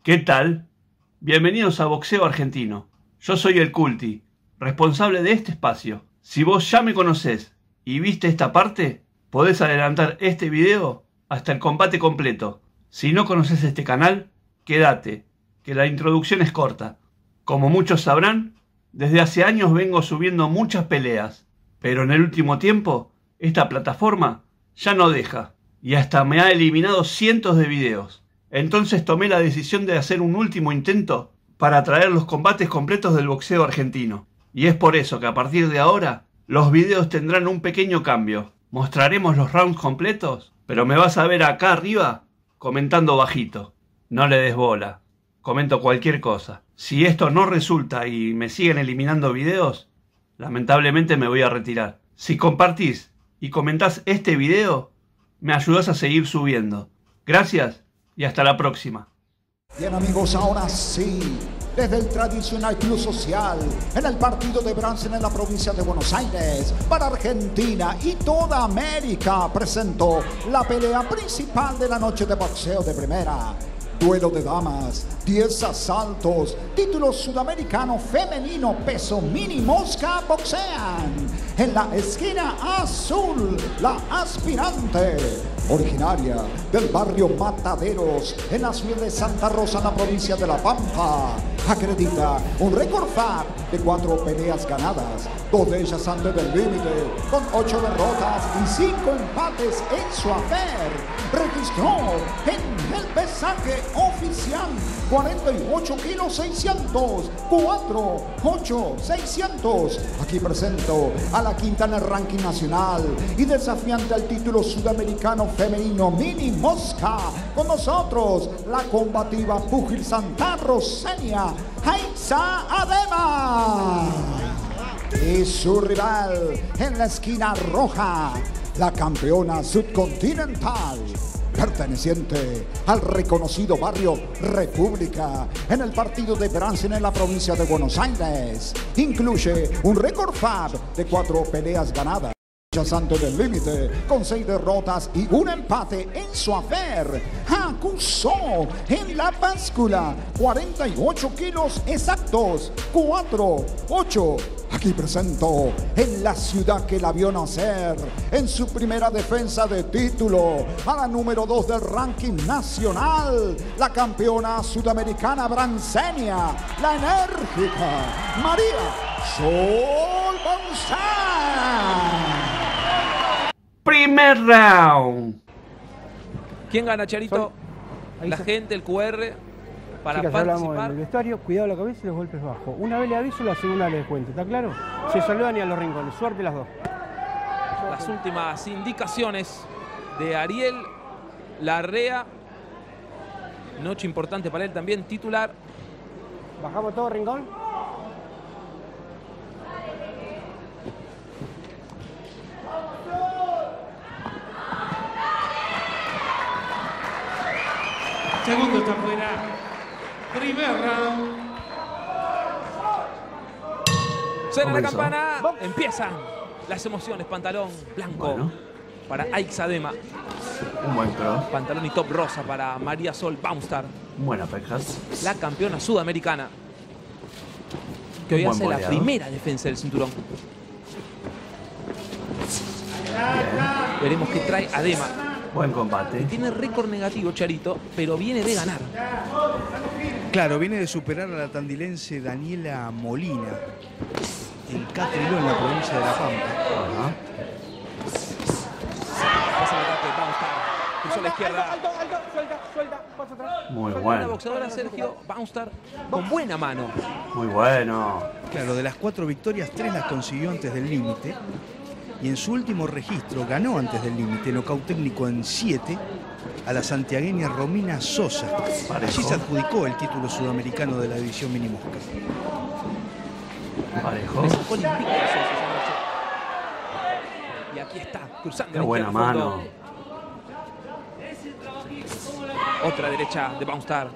¿Qué tal? Bienvenidos a Boxeo Argentino. Yo soy el Culti, responsable de este espacio. Si vos ya me conocés y viste esta parte, podés adelantar este video hasta el combate completo. Si no conoces este canal, quédate, que la introducción es corta. Como muchos sabrán, desde hace años vengo subiendo muchas peleas, pero en el último tiempo, esta plataforma ya no deja, y hasta me ha eliminado cientos de videos. Entonces tomé la decisión de hacer un último intento para traer los combates completos del boxeo argentino. Y es por eso que a partir de ahora, los videos tendrán un pequeño cambio. Mostraremos los rounds completos, pero me vas a ver acá arriba comentando bajito. No le des bola, comento cualquier cosa. Si esto no resulta y me siguen eliminando videos, lamentablemente me voy a retirar. Si compartís y comentás este video, me ayudás a seguir subiendo. Gracias y hasta la próxima. Bien amigos, ahora sí, desde el tradicional Club Social, en el partido de Bransen en la provincia de Buenos Aires, para Argentina y toda América, presentó la pelea principal de la noche de boxeo de primera. Duelo de damas, 10 asaltos, título sudamericano femenino peso mini mosca boxean. En la esquina azul, la aspirante, originaria del barrio Mataderos, en la ciudad de Santa Rosa, en la provincia de La Pampa, acredita un récord FAB de 4 peleas ganadas, 2 de ellas antes del límite, con 8 derrotas y 5 empates en su haber. Registró en el pesaje oficial 48 kilos 600, 4, 8, 600. Aquí presento a la quinta en el ranking nacional y desafiante al título sudamericano femenino mini mosca. Con nosotros la combativa púgil santarroceña Aixa Adema. Y su rival en la esquina roja, la campeona subcontinental, perteneciente al reconocido barrio República, en el partido de Bransen en la provincia de Buenos Aires. Incluye un récord FAB de 4 peleas ganadas antes del límite, con 6 derrotas y un empate en su haber. Acusó en la báscula 48 kilos exactos, 4, 8. Aquí presento en la ciudad que la vio nacer, en su primera defensa de título, a la número 2 del ranking nacional, la campeona sudamericana bransenia, la enérgica María Sol Bonsán. Primer round. ¿Quién gana, Charito? La gente, el QR, para chicas, hablamos en participar. el vestuario, cuidado la cabeza y los golpes bajos. Una vez le aviso, la segunda le descuento, ¿está claro? Se saludan y a los rincones. Suerte las dos. Las últimas indicaciones de Ariel Larrea. Noche importante para él también, titular. ¿Bajamos todo, rincón? Segundo está fuera. Primer round. Suena la Comenzó. campana. Empiezan las emociones. Pantalón blanco Bueno. para Aixa Adema. Un buen cross. Pantalón y top rosa para María Sol Baumstar, Buena pejas. la campeona sudamericana, que hoy Buen hace la boleado. primera defensa del cinturón. Bien. Veremos qué trae Adema. Buen combate. Tiene récord negativo, Charito, pero viene de ganar. Claro, viene de superar a la tandilense Daniela Molina, el Catriló en la provincia de La Pampa. Ajá. Pasa el ataque, Baumstar. Cruzó a la izquierda. Muy La bueno. boxeadora Sergio Baumstar con buena mano. Muy bueno. Claro, de las 4 victorias, 3 las consiguió antes del límite. Y en su último registro ganó antes del límite, nocaut técnico en 7, a la santiagueña Romina Sosa. Parejo. Allí se adjudicó el título sudamericano de la división mini mosca. Parejo. Le sacó el invicto a Sosa esa noche. Y aquí está, cruzando Qué la buena izquierda al fondo. mano. Otra derecha de Baumstar.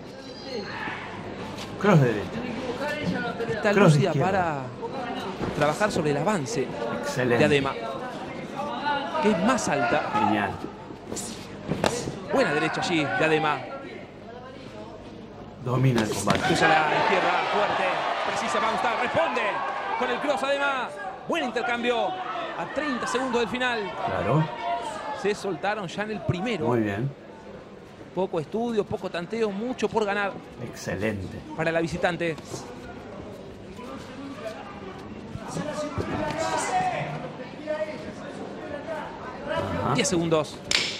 Cross derecha. Está Cross lúcida izquierda. para trabajar sobre el avance de Excelente. Adema, que es más alta. Genial. Buena derecha allí de Adema. Domina el combate. Cruza la izquierda, fuerte. Precisa Baumstar, responde. Con el cross además. Buen intercambio. A 30 segundos del final. Claro. Se soltaron ya en el primero. Muy bien. Poco estudio, poco tanteo, mucho por ganar Excelente. para la visitante. Ajá. 10 segundos.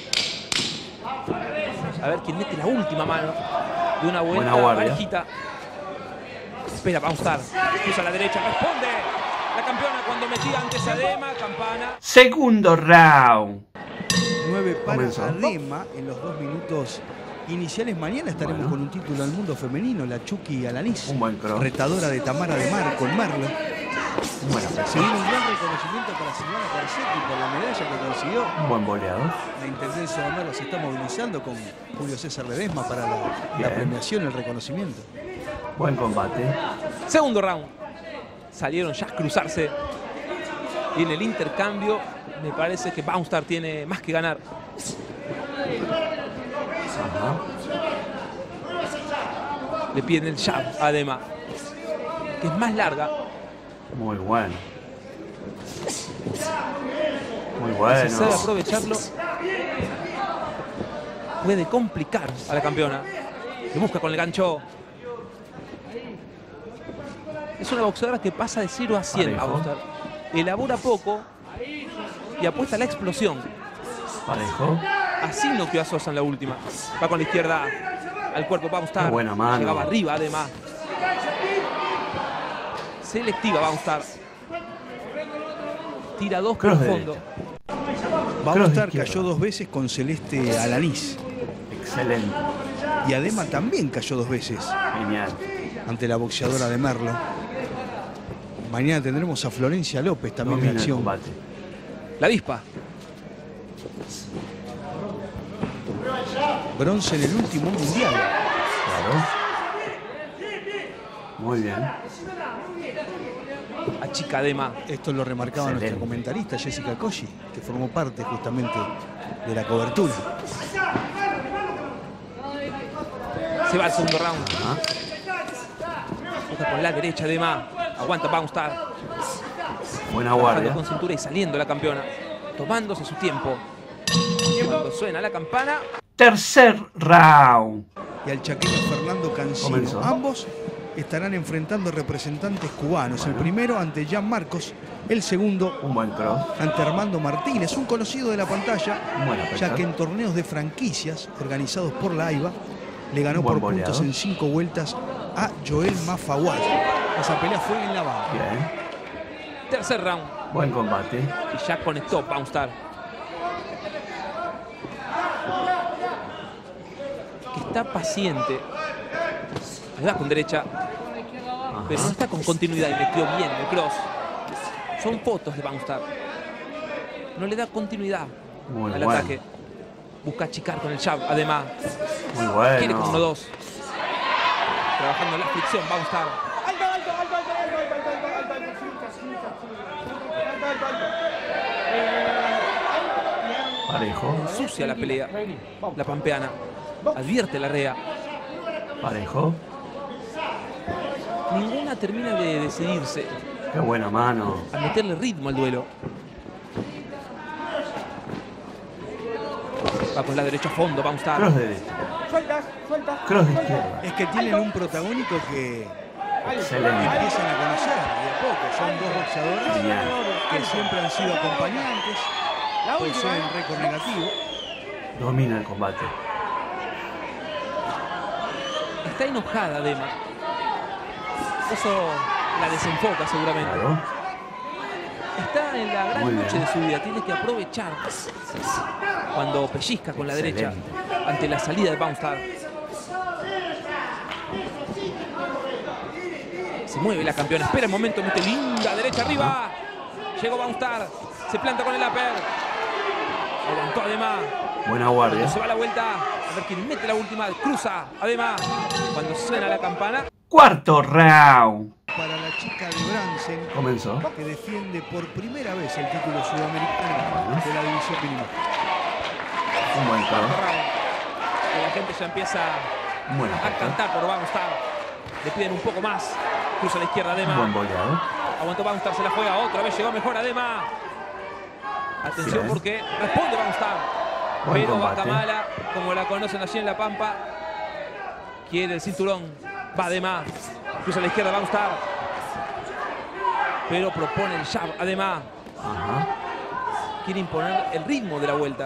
A ver quién mete la última mano de una vuelta Buena guardia. parejita. Espera Baumstar. Cruza a la derecha, responde. La campeona cuando metía antes a Adema, campana. Segundo round. 9 para Comenzó. Adema en los 2 minutos iniciales. Mañana estaremos Bueno. con un título al mundo femenino, la Chucky Alanís, Un buen cross. retadora de Tamara de Mar con Merlo. Buena Se presión. viene un gran reconocimiento para Silvana Carcetti por la medalla que consiguió. Un buen boleador. La Intendencia de Merlo se está movilizando con Julio César Ledesma para la Bien. premiación, el reconocimiento. Buen combate. Segundo round. Salieron ya a cruzarse. Y en el intercambio me parece que Baumstar tiene más que ganar. Ajá. Le piden el jab a Adema, que es más larga. Muy bueno. Muy Si bueno. sabe aprovecharlo, puede complicar a la campeona. Le busca con el gancho. Es una boxeadora que pasa de 0 a 100. Parejo. Baumstar. Elabora poco y apuesta a la explosión. Parejo. Así noqueó a Sosa en la última. Va con la izquierda al cuerpo Baumstar. Qué buena mano. Llegaba arriba además. Selectiva Baumstar. Tira 2 por Cross el de fondo. Baumstar izquierda. cayó 2 veces con Celeste Alanís. Excelente. Y Adema también cayó 2 veces Genial. ante la boxeadora de Merlo. Mañana tendremos a Florencia López también en Domina el acción. combate. La avispa. Bronce en el último mundial. Claro. Muy bien. Achica Adema. Esto lo remarcaba Excelente. nuestra comentarista Jessica Cosci, que formó parte justamente de la cobertura. Se va al segundo round. Ajá. Busca con la derecha Adema. Aguanta Baumstar. Buena Trabajando guardia. con cintura y saliendo la campeona. Tomándose su tiempo. Cuando suena la campana. Tercer round. Y al chaqueño Fernando Cancino. Comenzó. Ambos estarán enfrentando representantes cubanos. El primero ante Jan Marcos, el segundo Un buen cross. ante Armando Martínez, un conocido de la pantalla, Buena ya pesada. que en torneos de franquicias organizados por la AIBA le ganó Un buen por puntos boleador. en 5 vueltas a Joel Mafawad. Esa pelea fue en La Habana. Bien. Tercer round. Buen combate. Y ya conectó Baumstar. Que está paciente. Le da con derecha. Pero no está con continuidad y metió bien el cross. Son fotos de Baumstar. No le da continuidad Muy al bueno. ataque. Busca achicar con el jab, además. Muy Quiere con bueno. 1-2. Trabajando en la fricción, Baumstar. Parejo. Sucia la pelea. La pampeana. Advierte la rea. Parejo. Ninguna termina de decidirse Qué buena mano. a meterle ritmo al duelo. Va con la derecha a fondo, Baumstar. Cross de derecha. Cross de izquierda. Es que tienen un protagónico que Excelente. empiezan a conocer de a poco. Son dos boxeadores Genial. que siempre han sido acompañantes, poseen récord negativo. Domina el combate. Está enojada, Adema. Eso la desenfoca seguramente. Claro. Está en la gran Muy noche bien. de su vida. Tiene que aprovechar cuando pellizca con la derecha Excelente. ante la salida de Baumstar. Se mueve la campeona. Espera el momento. Mete linda derecha arriba. Llegó Baumstar. Se planta con el upper. Aguantó Adema. Buena guardia. Cuando se va a la vuelta. A ver quién mete la última. Cruza Adema. Cuando suena la campana. Cuarto round. Para la chica de Bransen, Comenzó. que defiende por primera vez el título sudamericano de la división mínima. Un buen Cuarto cross. round. Y la gente ya empieza Buena A cantar por Baumstar. Le piden un poco más. Cruza a la izquierda Adema. Buen boleado. Aguantó Baumstar, se la juega otra vez. Llegó mejor Adema. Atención Bien. porque responde Baumstar. Buen Pero combate. Guacamala, como la conocen allí en La Pampa, quiere el cinturón. Va Adema. Cruza a la izquierda Baumstar. Pero propone el jab Adema. Ajá. Quiere imponer el ritmo de la vuelta.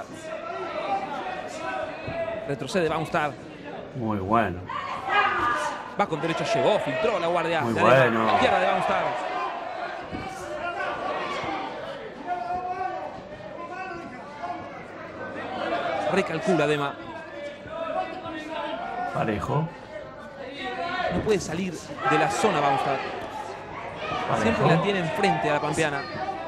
Retrocede Baumstar. Muy bueno. Va con derecho, llegó, filtró la guardia. Muy de Adema. bueno. Izquierda de Baumstar. Recalcula Adema. Parejo. No puede salir de la zona Baumstar. Siempre la Parejo. tiene enfrente a la pampeana.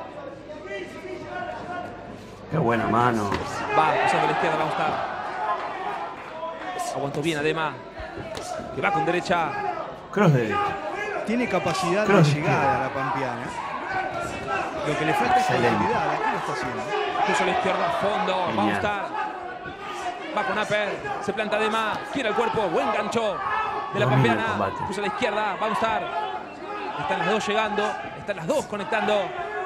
Qué buena mano. Va pasando a la izquierda Baumstar. Aguantó bien Adema. Que va con derecha. Cross de derecha. Tiene capacidad de Cross llegada a la pampeana. Lo que le falta es Excelente. creatividad. Aquí lo está haciendo. Puso a la izquierda, fondo. Genial. Baumstar. Va con upper. Se planta Adema. Gira el cuerpo. Buen gancho de la Domina el pampeana. combate. Puso a la izquierda. Baumstar. Están las dos llegando. Están las dos conectando.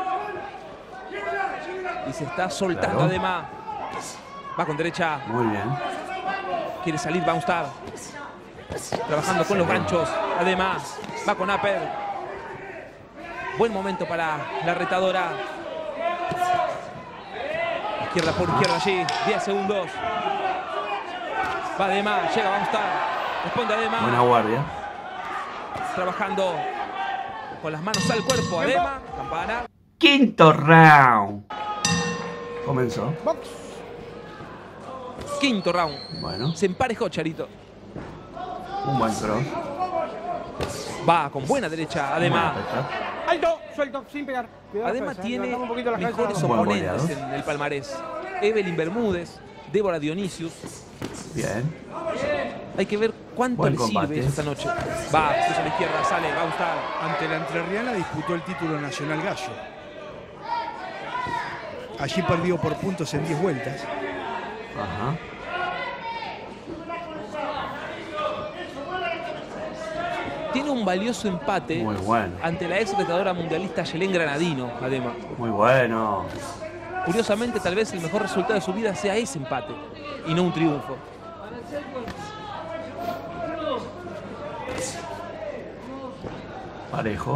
Y se está soltando Claro. Adema. Va con derecha. Muy bien. Quiere salir Baumstar. Trabajando con los ganchos. Además, va con upper. Buen momento para la retadora. Izquierda por izquierda allí. 10 segundos. Va Además, llega Baumstar. Responde Además. Buena guardia. Trabajando con las manos al cuerpo. Además, campana. Quinto round. Comenzó. Quinto round. Bueno. Se emparejó Charito. Un buen cross. Va con buena derecha. Además. Buena pecha. Alto, suelto, sin pegar. Cuidado la Además cabeza, tiene levantamos un poquito la cabeza. mejores Buen oponentes goleador. en el palmarés. Evelyn Bermúdez, Débora Dionisius. Bien. Hay que ver cuánto Buen le combate. sirve esta noche. Va, cruza a la izquierda, sale, va a gustar. Ante la Entrerriana disputó el título nacional gallo. Allí perdió por puntos en 10 vueltas. Ajá. Tiene un valioso empate Muy bueno. ante la ex retadora mundialista Yelén Granadino, además. Muy bueno. Curiosamente, tal vez el mejor resultado de su vida sea ese empate y no un triunfo. Parejo.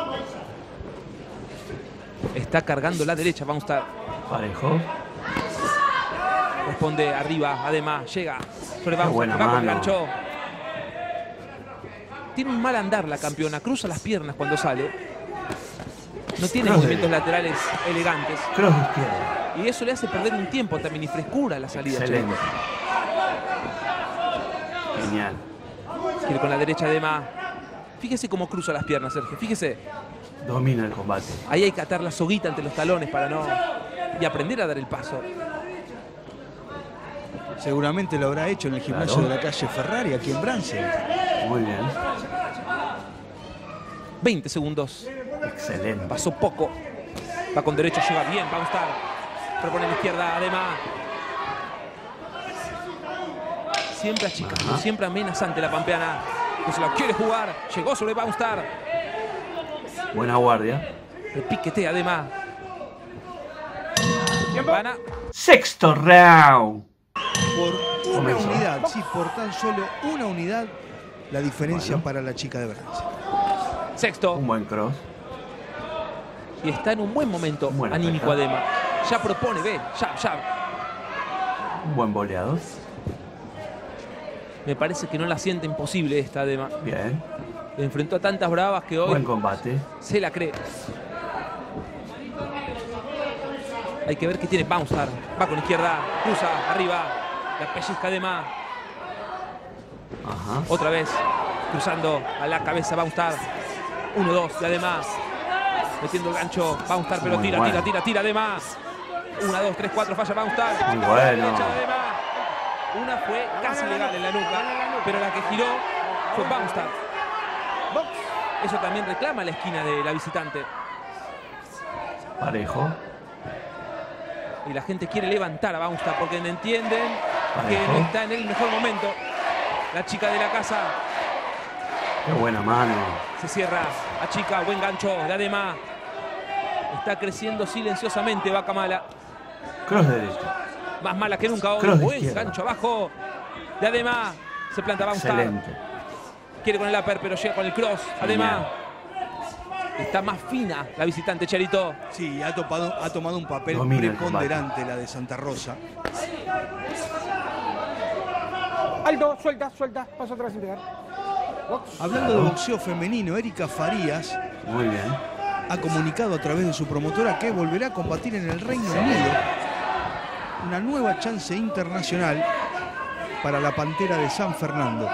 Está cargando la derecha, va a gustar. Parejo. Responde arriba, además, llega. Sobre Qué Bausa, buena va con el mano. gancho. Tiene un mal andar la campeona, cruza las piernas cuando sale. No tiene Cross movimientos de- laterales elegantes. Cross de izquierda. Y eso le hace perder un tiempo también y frescura a la salida. Excelente. Genial. Quiere con la derecha de más. Fíjese cómo cruza las piernas, Sergio. Fíjese. Domina el combate. Ahí hay que atar la soguita entre los talones para no... Y aprender a dar el paso. Seguramente lo habrá hecho en el gimnasio Claro. de la calle Ferrari, aquí en Bransen. Muy bien. 20 segundos. Excelente. Pasó poco. Va con derecho, llega bien. Va a gustar. Propone la izquierda, además. Siempre achicando, Ajá. siempre amenazante la pampeana. Que se la quiere jugar. Llegó sobre Baumstar. Buena guardia. Repiquetea además. Campana. Sexto round. Por una Comenzó. unidad, sí, por tan solo una unidad, la diferencia Bueno. para la chica de Bransen. Sexto. Un buen cross. Y está en un buen momento Buena anímico peja. Adema. Ya propone, ve. Ya. Un buen boleador. Me parece que no la siente imposible esta Adema. Bien. Le enfrentó a tantas bravas que hoy Buen combate. se la cree. Hay que ver qué tiene Baumstar. Va con izquierda, cruza, arriba. La pellizca Adema. Ajá. Otra vez, cruzando a la cabeza Baumstar. 1-2 de además. Metiendo el gancho, Baumstar, pero Muy tira bueno. además. 1, 2, 3, 4, falla Baumstar. Muy bueno. Derecha de Además. Una fue casi legal en la nuca, pero la que giró fue Baumstar. Eso también reclama la esquina de la visitante. Parejo. Y la gente quiere levantar a Baumstar porque entienden que Parejo. no está en el mejor momento. La chica de la casa. Qué buena mano. Se cierra. Achica. Buen gancho de Adema. Está creciendo silenciosamente Vaca Mala. Cross derecho. Más mala que nunca hoy. Cross de Buen izquierda. gancho abajo de Adema. Se planta Baumstar. Excelente. Quiere con el upper, pero llega con el cross. Adema. Está más fina la visitante, Charito. Sí, ha tomado un papel Domina el preponderante la de Santa Rosa. Alto, suelta, suelta. Paso atrás sin pegar. Box. Hablando de boxeo femenino, Erika Farías Muy bien. ha comunicado a través de su promotora que volverá a combatir en el Reino Unido. Una nueva chance internacional para la Pantera de San Fernando.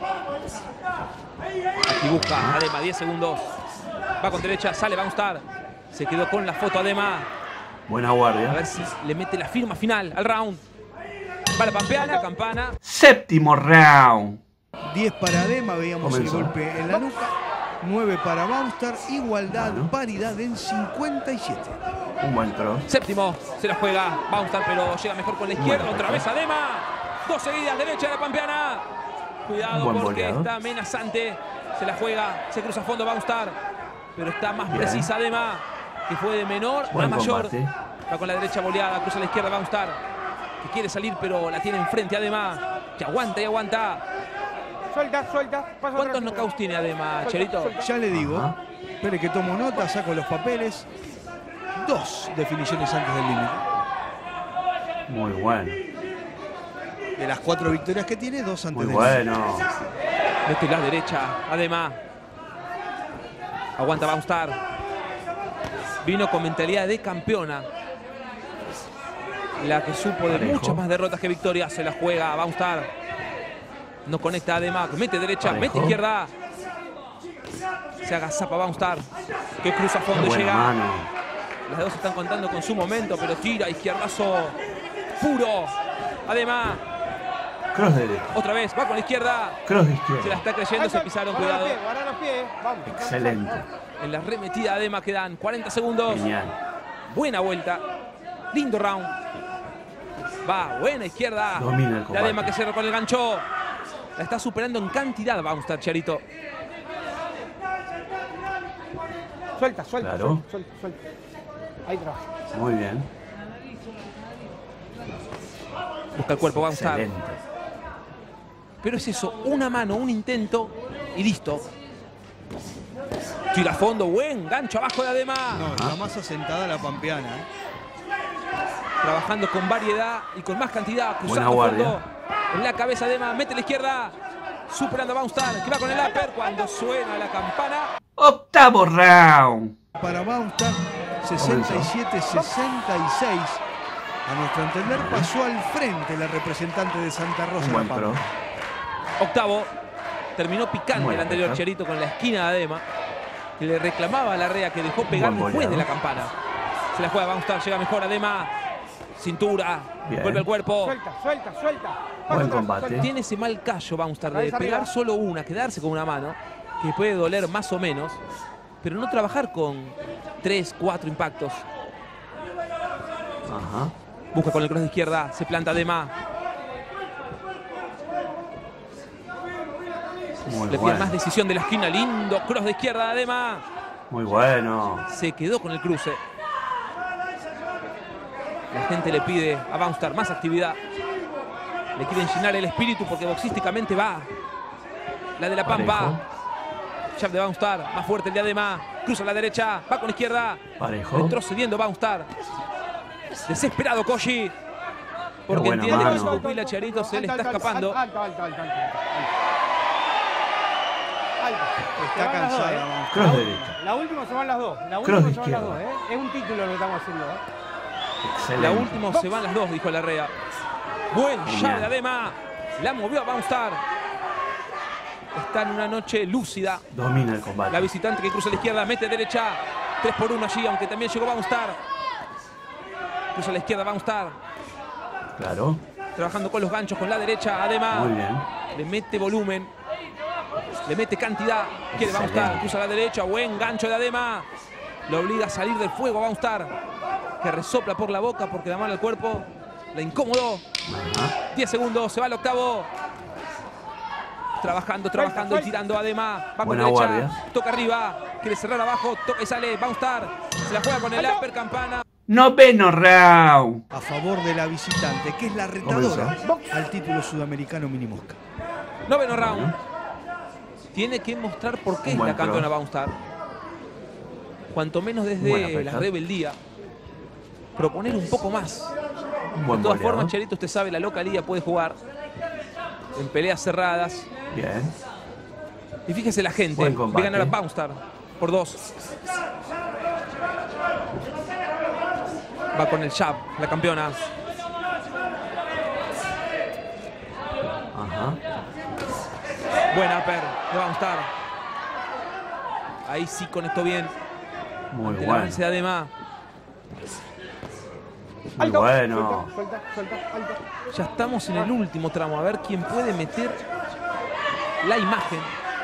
Aquí busca Adema, 10 segundos. Va con derecha, sale Baumstar. Se quedó con la foto Adema. Buena A guardia. ver si le mete la firma final al round. Va la pampeana, campana. Séptimo round. 10 para Adema, veíamos Comenzó. el golpe en la nuca. 9 para Baumstar, igualdad, Bueno. paridad en 57. Un buen cross. Séptimo, se la juega Baumstar, pero llega mejor con la izquierda. Bueno, Otra vez Adema. 2 seguidas, derecha de la pampeana. Cuidado Buen porque boleado. está amenazante. Se la juega, se cruza a fondo Baumstar. Pero está más Bien. precisa Adema, que fue de menor Buen a mayor. combate. Va con la derecha boleada, cruza a la izquierda Baumstar. Que quiere salir, pero la tiene enfrente Adema. Que aguanta y aguanta. Suelta, suelta. Paso ¿Cuántos atrás sin pegar. knockouts tiene Adema, Cherito? Ya le digo, Ajá. espere que tomo nota, saco los papeles. 2 definiciones antes del límite. Muy bueno. De las 4 victorias que tiene, 2 antes Muy del límite. bueno. Mete la derecha, Adema. Aguanta Baumstar. Vino con mentalidad de campeona. La que supo de Parejo. muchas más derrotas que victorias. Se la juega a Baumstar. No conecta a Adema. Mete derecha, Parejo. mete izquierda. Se agazapa Baumstar. Que cruza a Qué fondo y buena llega. mano. Las dos están contando con su momento, pero tira, izquierdazo puro. Adema, Cross derecho. otra vez, va con la izquierda. Cross de Se la izquierda. está creyendo, se pisaron, Guarda los cuidado. pies, guarda los pies. Vamos. Excelente. En la remetida de Adema quedan 40 segundos. Genial. Buena vuelta. Lindo round. Va, buena izquierda. Domina el De combate. Adema que cierra con el gancho. La está superando en cantidad, Baumstar, Charito. Suelta, suelta, Claro. suelta, suelta, suelta. Ahí trabaja. Muy bien. Busca el cuerpo, Baumstar. Excelente. Pero es eso, una mano, un intento y listo. Tira a fondo, buen gancho abajo de Adema. No, está más asentada la pampeana. Trabajando con variedad y con más cantidad. Cruzando Buena guardia. fondo. En la cabeza Adema, mete la izquierda. Superando a Baumstar, que va con el upper. Cuando suena la campana. Octavo round. Para Baumstar, 67-66. A nuestro entender, pasó al frente la representante de Santa Rosa. Un buen La Pampa. cross. Octavo. Terminó picante Buena el anterior derecha. Cherito con la esquina de Adema. Que le reclamaba a la Rea que dejó pegar Buen después boleado. de la campana. Se la juega Baumstar, llega mejor Adema. Cintura. Bien. Vuelve el cuerpo. Suelta, suelta, suelta. Paso Buen atrás, combate. suelta. Tiene ese mal callo Baumstar de Cabeza pegar arriba. solo una, quedarse con una mano, que puede doler más o menos, pero no trabajar con 3, 4 impactos. Ajá. Busca con el cross de izquierda, se planta Adema. Muy Le pide bueno. más decisión de la esquina, lindo cross de izquierda Adema. Muy bueno. Se quedó con el cruce. La gente le pide a Baumstar más actividad. Le quieren llenar el espíritu porque boxísticamente va. La de la Pampa. Parejo. Jab de Baumstar, más fuerte el de Adema. Cruza a la derecha, va con la izquierda. Parejo. Retrocediendo Baumstar. Desesperado Koji. Porque buena entiende que mano. su pupila Charito se le está Alto, alto, escapando. Alto, alto, alto, alto. Alto. Se Está van las dos, cansada. Baumstar. Cross derecho. La última se van las dos. La Cross última de se van las dos, izquierda. Es un título lo que estamos haciendo, Excelente. La última se van las dos, dijo Larrea. Buen Genial. jab de Adema. La movió a Baumstar. Está en una noche lúcida. Domina el La combate. visitante que cruza a la izquierda, mete derecha. 3 por 1 allí, aunque también llegó Baumstar. Cruza a la izquierda Baumstar. Claro. Trabajando con los ganchos con la derecha. Adema. Muy bien. Le mete volumen. Le mete cantidad. Quiere Excelente. Baumstar. Cruza a la derecha. Buen gancho de Adema. Lo obliga a salir del fuego a Baumstar. Que resopla por la boca porque la mano al cuerpo. La incomodó. Ajá. 10 segundos. Se va al octavo. Trabajando y tirando. Además, va con Buena derecha. guardia. Toca arriba. Quiere cerrar abajo. Toca y sale. Bounce. Se la juega con el upper Campana. Noveno round. A favor de la visitante, que es la retadora al título sudamericano mini mosca. Noveno round. Tiene que mostrar por qué es Buen la campeona cross. Bounce. Cuanto menos Buena desde pesca. la rebeldía. Proponer un poco más. Buen De todas goleador. formas, Charito, usted sabe, la localía puede jugar en peleas cerradas. Bien. Y fíjese la gente. Buen Ve combate. ganar a Bounce por 2. Va con el jab, la campeona. Ajá. Buena upper de Bounce. Ahí sí conectó bien. Muy Ante el bueno. avance de Adema. Muy bueno. Suelta, alto. Ya estamos en el último tramo. A ver quién puede meter la imagen.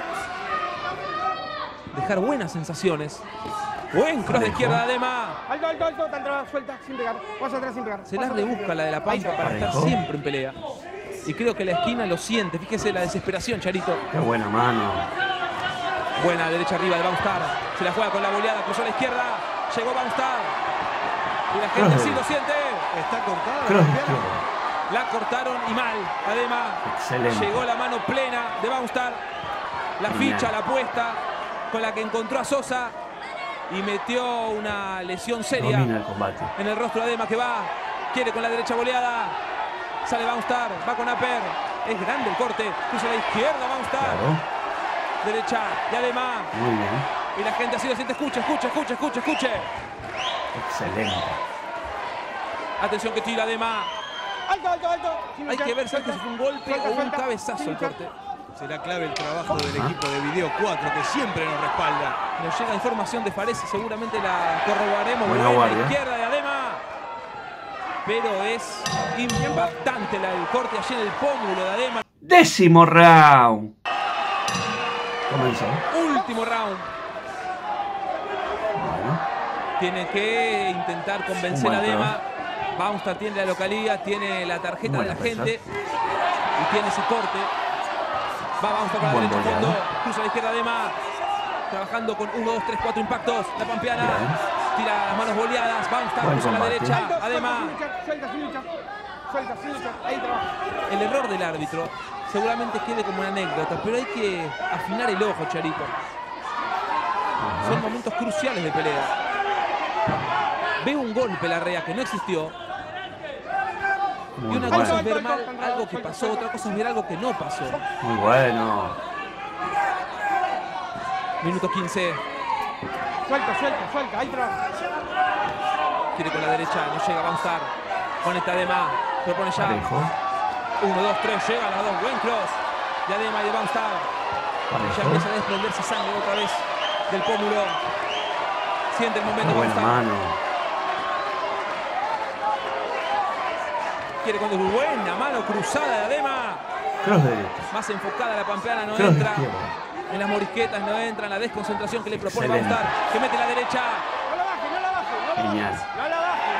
Dejar buenas sensaciones. Buen cross de izquierda de Adema. Alto, tan trabado, suelta, sin pegar. Vas atrás sin pegar. Se la rebusca la de la Pampa para estar Parejo. siempre en pelea. Y creo que la esquina lo siente. Fíjese la desesperación, Charito. Qué buena mano. Buena derecha arriba de Bounce. Se la juega con la boleada. Cruzó a la izquierda. Llegó Bounce. Y la gente sí lo siente. Está cortada. Cross la izquierdo. La cortaron y mal. Además, Excelente. llegó la mano plena de Bounce. La Genial. ficha, la apuesta con la que encontró a Sosa y metió una lesión seria Domina el combate. en el rostro de Adema, que va, quiere con la derecha boleada. Sale Bounce, va con upper. Es grande el corte. Cruza a la izquierda Bounce. Claro. Derecha de Adema. Muy bien. Y la gente así lo siente. Escuche. Excelente. Atención que tira Adema. Alto. Hay que ver, ¿sabes? Si fue un golpe o un cabezazo el corte. Será clave el trabajo del equipo de Video 4, que siempre nos respalda. Nos llega información de Fares y seguramente la corroboraremos. Buena Buena guardia. izquierda de Adema. Pero es impactante el corte allí en el pómulo de Adema. Décimo round. Comenzó. Último round. Bueno. Tiene que intentar convencer Un a buen Adema. Bounce tiene la localía, tiene la tarjeta de Buena la pesa. gente y tiene ese corte. Va Bounce con la Buen derecha boleado. fondo. Cruza a la izquierda Adema. Trabajando con 1, 2, 3, 4 impactos. La pampeana Bien. tira las manos boleadas. Bounce Buen cruza a la combate. derecha. Adema. Suelta, sin luchar. Ahí trabaja. El error del árbitro seguramente quede como una anécdota, pero hay que afinar el ojo, Charito. Son momentos cruciales de pelea. Ve un golpe Larrea que no existió. Muy Y una bueno. cosa es ver mal algo que pasó, otra cosa es ver algo que no pasó. Muy bueno. Minuto 15. Suelta, ahí trabaja. Quiere con la derecha, no llega a avanzar. Conecta Adema, propone ya. Parejo. 1, 2, 3, llega a las dos. Buen cross de Adema y de Bounce. Ya Parejo. empieza a desprenderse sangre otra vez del pómulo. Siente el momento. Qué buena Bounce. mano. Quiere con buena mano cruzada de Adema. Cross derecho. Más enfocada la pampeana, no Cross de entra. izquierda. En las morisquetas no entra. En la desconcentración que le propone Excelente. Bounce. Que mete la derecha. No la baje. Genial. No la baje.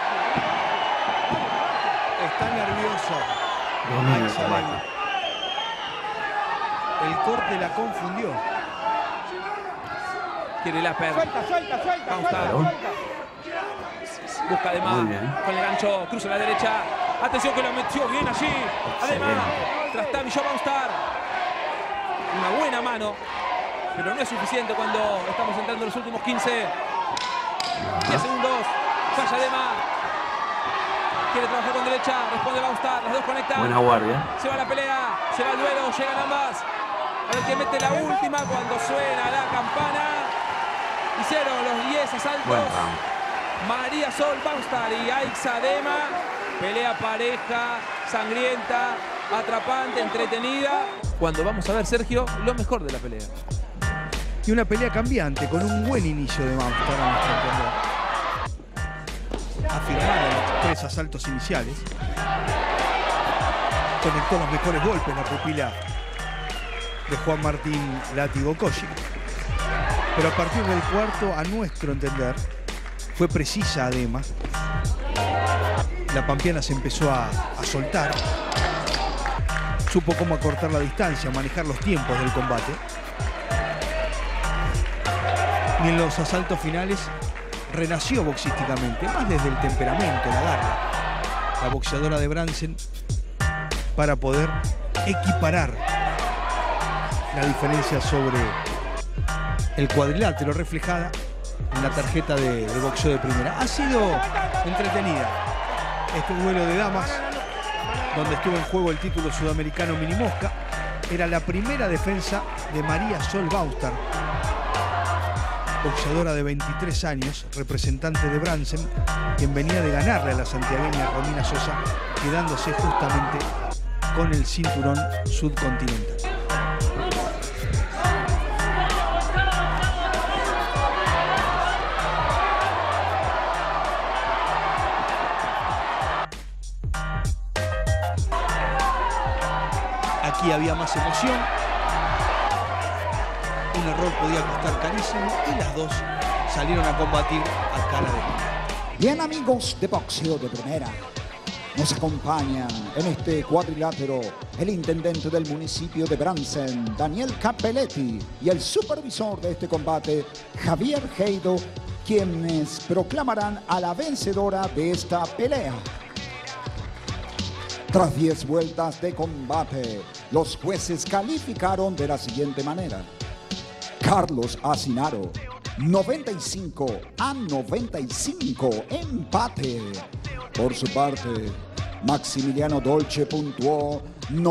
Está nervioso. Domina el Axel. combate. El corte la confundió. Quiere el upper. Suelta. Bounce. Claro. Busca Adema. Muy bien. Con el gancho. Cruza la derecha. Atención que lo metió bien allí. Adema. Excelente. Tras Tavi Bounce. Una buena mano. Pero no es suficiente cuando estamos entrando en los últimos 15. 10 segundos. Falla Adema. Quiere trabajar con derecha. Responde Bounce. Las dos conectan. Buena guardia. Se va la pelea. Se va el duelo. Llegan ambas. A ver quién mete la última cuando suena la campana. Hicieron los 10 Buen asaltos. round. María Sol Bounce y Aix Adema. Pelea pareja, sangrienta, atrapante, entretenida. Cuando vamos a ver, Sergio, lo mejor de la pelea. Y una pelea cambiante, con un buen inicio de Bounce, para nuestro entender. Afirmada en los 3 asaltos iniciales. Conectó los mejores golpes la pupila de Juan Martín Látigo Koshi. Pero a partir del cuarto, a nuestro entender, fue precisa Adema. La pampeana se empezó a soltar. supo cómo acortar la distancia, manejar los tiempos del combate. Y en los asaltos finales renació boxísticamente, más desde el temperamento, la garra, la boxeadora de Brandsen, para poder equiparar la diferencia sobre el cuadrilátero reflejada en la tarjeta de boxeo de primera. Ha sido entretenida este duelo de damas, donde estuvo en juego el título sudamericano mini mosca. Era la primera defensa de María Sol Baustar, boxeadora de 23 años, representante de Brandsen, quien venía de ganarle a la santiagueña Romina Sosa, quedándose justamente con el cinturón subcontinental. Aquí había más emoción. Un error podía costar carísimo y las dos salieron a combatir a cara de pie. Bien, amigos de Boxeo de Primera, nos acompañan en este cuadrilátero el intendente del municipio de Brandsen, Daniel Capelletti, y el supervisor de este combate, Javier Heido, quienes proclamarán a la vencedora de esta pelea. Tras 10 vueltas de combate, los jueces calificaron de la siguiente manera. Carlos Asinaro, 95-95, empate. Por su parte, Maximiliano Dolce puntuó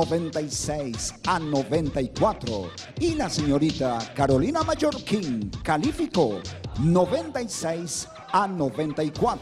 96-94 y la señorita Carolina Mallorquín calificó 96-94.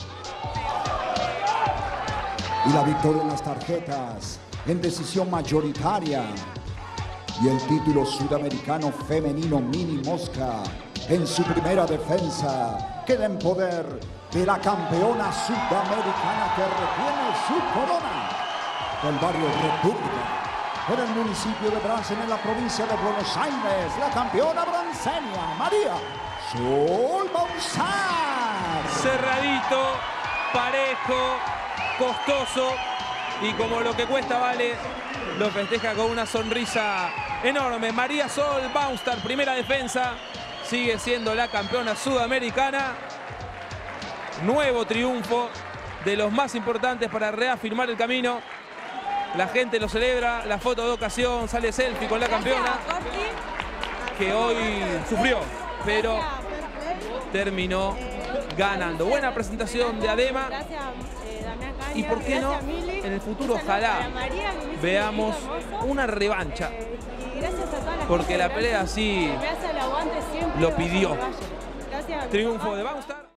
Y la victoria en las tarjetas en decisión mayoritaria y el título sudamericano femenino mini mosca en su primera defensa queda en poder de la campeona sudamericana que retiene su corona del barrio República en el municipio de Brandsen, en la provincia de Buenos Aires, la campeona brancenia María Sol Baustar. Cerradito, parejo, costoso, y como lo que cuesta vale, lo festeja con una sonrisa enorme. María Sol Baustar, primera defensa, sigue siendo la campeona sudamericana. Nuevo triunfo, de los más importantes para reafirmar el camino. La gente lo celebra, la foto de ocasión, sale selfie con la campeona, que hoy sufrió, pero terminó ganando. Buena presentación de Adema. Y por qué no, en el futuro ojalá veamos una revancha, porque la pelea así lo pidió. Triunfo de Baustar.